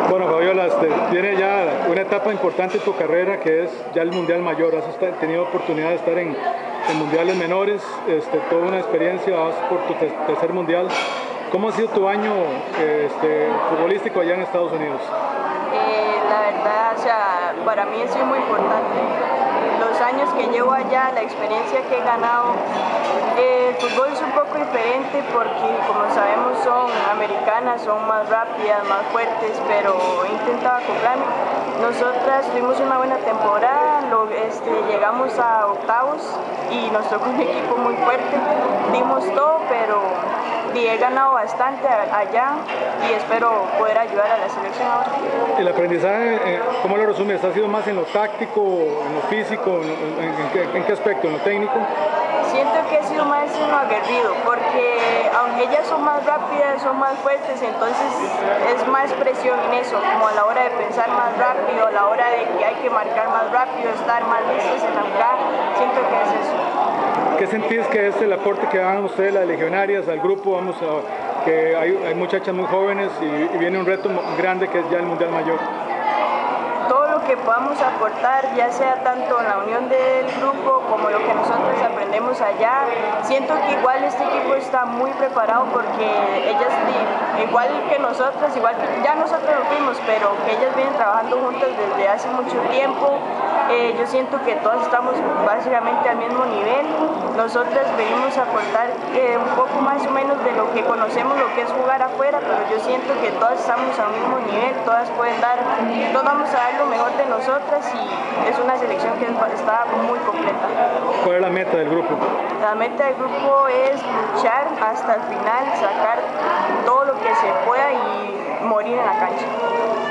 Bueno, Fabiola, viene ya una etapa importante en tu carrera que es ya el Mundial Mayor. Has tenido oportunidad de estar en mundiales menores, toda una experiencia, vas por tu tercer mundial. ¿Cómo ha sido tu año futbolístico allá en Estados Unidos? La verdad, o sea, para mí ha sido muy importante. Los años que llevo allá, la experiencia que he ganado, el fútbol es un poco diferente porque, como sabemos, son americanas, son más rápidas, más fuertes, pero he intentado acoplarme. Nosotras tuvimos una buena temporada, llegamos a octavos y nos tocó un equipo muy fuerte, dimos todo, pero he ganado bastante allá y espero poder ayudar a la selección ahora. ¿El aprendizaje, cómo lo resumes? ¿Ha sido más en lo táctico, en lo físico, en qué aspecto, en lo técnico? Siento que he sido más en lo aguerrido, porque aunque ellas son más rápidas, son más fuertes, entonces es más presión en eso, como a la hora de pensar más rápido, a la hora de que hay que marcar más rápido, estar más listos en la jugada, siento que es eso. ¿Qué sentís que es el aporte que dan ustedes las legionarias al grupo? Que hay muchachas muy jóvenes y viene un reto grande que es ya el Mundial Mayor. Todo lo que podamos aportar, ya sea tanto en la unión del grupo como lo que nosotros aprendemos allá, siento que igual este equipo está muy preparado porque ellas, igual que nosotros, igual que ya nosotros lo fuimos, pero que ellas vienen trabajando juntas desde hace mucho tiempo. Yo siento que todas estamos básicamente al mismo nivel. Nosotras venimos a aportar un poco más o menos de lo que conocemos, lo que es jugar afuera, pero yo siento que todas estamos al mismo nivel, todas pueden dar, todas vamos a dar lo mejor de nosotras y es una selección que está muy completa. ¿Cuál es la meta del grupo? La meta del grupo es luchar hasta el final, sacar todo lo que se pueda y morir en la cancha.